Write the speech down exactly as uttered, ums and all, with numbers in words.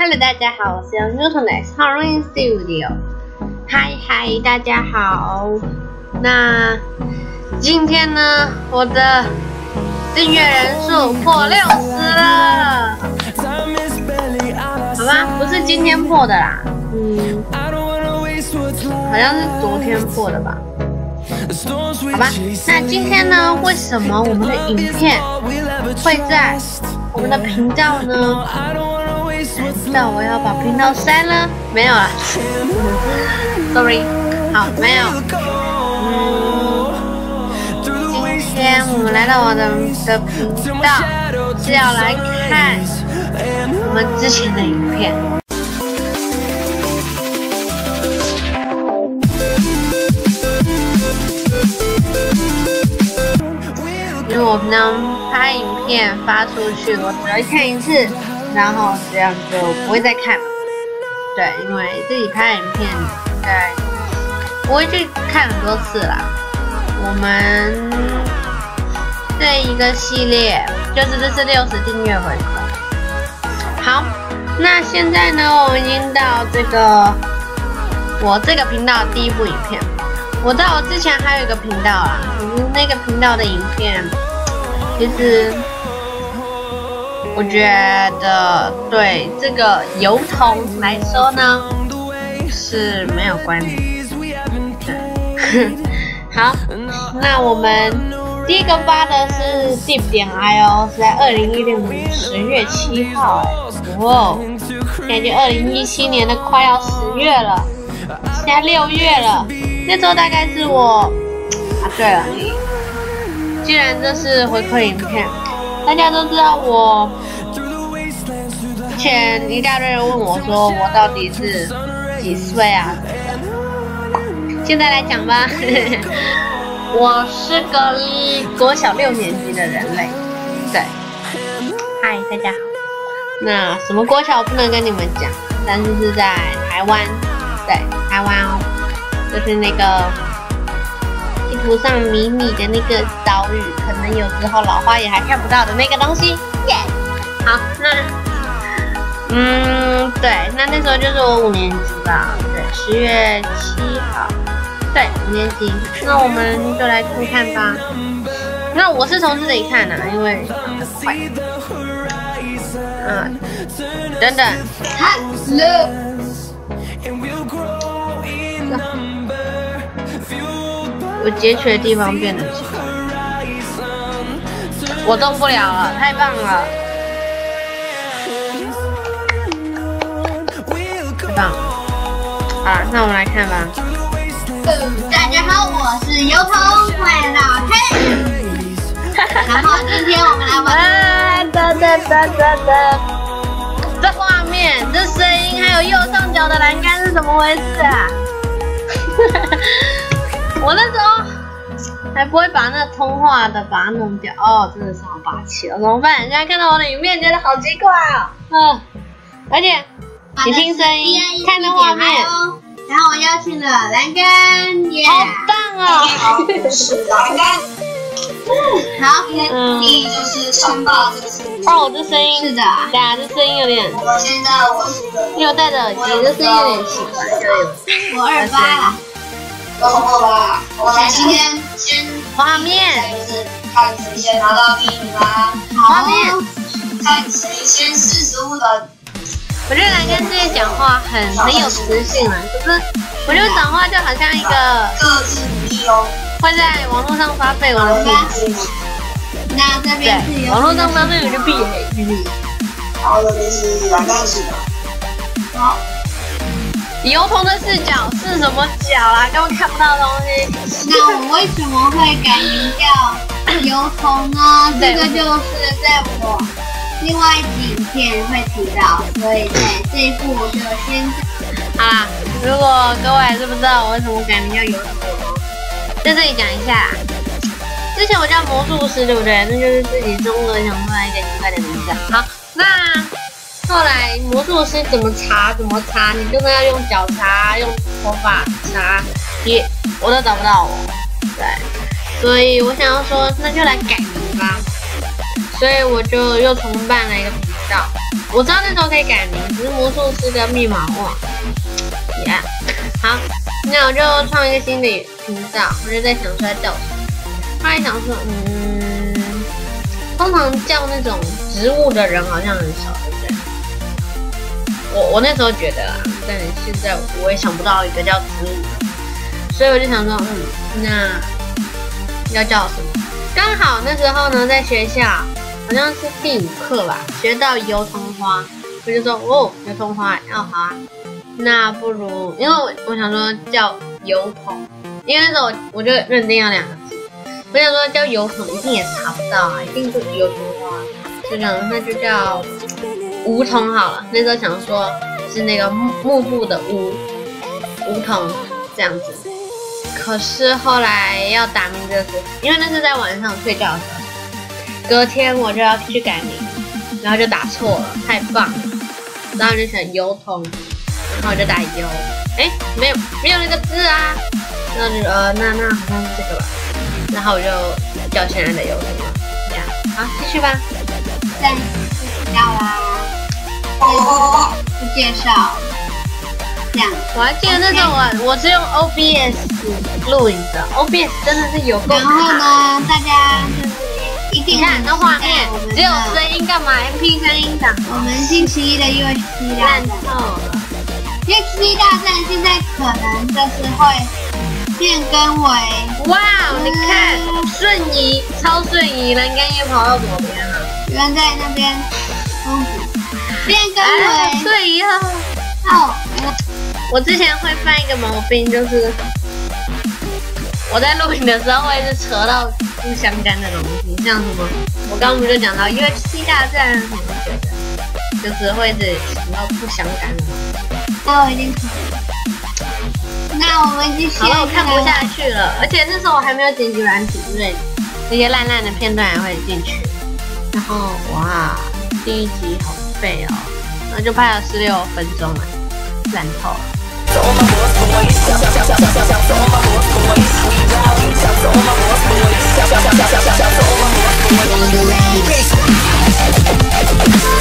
Hello， 大家好，我是用 Newtonex Horror Studio。嗨嗨，大家好。那今天呢，我的订阅人数破六十了，好吧？不是今天破的啦，嗯，好像是昨天破的吧？好吧，那今天呢，为什么我们的影片会在我们的频道呢？难道我要把频道删了？没有啦，sorry， 好，没有。嗯，今天我们来到我的的频道是要来看我们之前的影片。因为我平常拍影片发出去，我只会看一次。然后这样就不会再看了，对，因为自己拍影片，对，不会去看很多次啦。我们这一个系列就是这是六十订阅回馈。好，那现在呢，我们已经到这个我这个频道的第一部影片。我在我之前还有一个频道啦，那个频道的影片其实。我觉得对这个油桶来说呢是没有关系。好，那我们第一个发的是 Deep 点 I O， 是在二零一六年十月七号，哎，哇，感觉二零一七年的快要十月了，现在六月了。那时候大概是我啊，对了，既然这是回馈影片，大家都知道我。之前一大堆人问我说我到底是几岁啊？现在来讲吧，我是个国小六年级的人类。对，嗨，大家好。那什么国小我不能跟你们讲，但是是在台湾，对，台湾哦，就是那个地图上迷你的那个岛屿，可能有时候老花眼还看不到的那个东西。耶、yeah! 好，那。嗯，对，那那时候就是我五年级吧，对，十月七号，对，五年级。那我们就来看看吧。那我是从这里看的、啊，因为很快。啊，等等 ，Hello。我截取的地方变得小，我动不了了，太棒了。棒，好了，那我们来看吧。 大家好，我是油桶，欢迎来到嘿。然后今天我们来玩。 啊哒哒哒哒哒！这画面、这声音，还有右上角的栏杆是怎么回事啊？我那时候还不会把那通话的把它弄掉，哦，真的是好霸气哦！怎么办？现在看到我的影片，觉得好奇怪哦。嗯，而且。你听声音，看那画面， 然后我邀请了栏杆，耶， 好棒哦！ 好，是栏杆。好，嗯，第一就是唱到这个声音。 哦，这声音是的， 对啊，这声音有点。 我现在我是个， 因为我戴着耳机，这声音有点奇怪，就有。 我二八了，有红吧？我们今天先画面， 就是看谁先拿到第一名啦。 画面， 看谁先四十五的。 我觉得栏杆这些讲话很很有磁性啊，就是我觉得讲话就好像一个各自努力哦， 会在网络上发绯闻的屁孩。 那这边是对，网络上发绯闻就屁孩。 好，这边是栏杆视角。好， 油桶的视角是什么角啊？根本看不到东西。 那我为什么会改名叫油桶呢？这个就是在我。另外一集影片会提到，所以在这一部我就先。 好啦，如果各位还是不知道我为什么改名叫油桶，在这里讲一下。之前我叫魔术师，对不对？那就是自己中了想出来一个奇怪的名字。好，那后来魔术师怎么查？怎么查？你真的要用脚查，用头发查，也我都找不到我。对，所以我想要说，那就来改名吧。所以我就又重办了一个频道， 我知道那时候可以改名，只是魔术师跟密码忘。Yeah， 好，那我就创一个新的频道，我就在想说要叫什么。后来想说，嗯，通常叫那种植物的人好像很少，对不对？我我那时候觉得啊，但现在我也想不到一个叫植物的，所以我就想说，嗯，那要叫什么？刚好那时候呢，在学校好像是第五课吧，学到油桐花，我就说哦，油桐花，哦好啊，那不如因为我我想说叫油桐，因为那时候我我就认定要两个字，我想说叫油桐一定也查不到啊，一定是油桐花，就想那就叫梧桐好了。那时候想说是那个幕幕布的梧梧桐这样子。可是后来要打名字的时候，因为那是在晚上睡觉的时候，隔天我就要去改名，然后就打错了，太棒了，然后就选油桐，然后我就打油，哎，没有没有那个字啊，然后就呃那那好像是这个吧，然后我就叫现在的油桐了，这样，好继续吧。 再知道啦，不介绍。 我还记得那时候我我是用 O B S 录影的 ，O B S 真的是有够卡。 然后呢，大家就是一定看那画面只有声音干嘛 ？M P 三 音档。 我们星期一的 U H C 大战烂透了。 U H C 大战现在可能就是会变更为哇，你看瞬移，超瞬移，人应该又跑到左边了。 有人在那边公主变更为瞬移了。 哦。 我之前会犯一个毛病，就是我在录影的时候会是扯到不相干的东西，像什么，我刚刚不就讲到 U H C 大战什么之类的，就是会是想到不相干的东西。 那我已经可以了。那我们继续。 好了，我看不下去了，而且那时候我还没有剪辑软体之类的，那些烂烂的片段也会进去。然后哇，第一集好废哦，然后就拍了十六分钟了，烂透了。So all my boys boys, shout shout shout shout shout shout. So all my boys boys, we rowdy. Shout to all my boys boys, shout shout shout shout shout shout. So all my boys boys, we rowdy.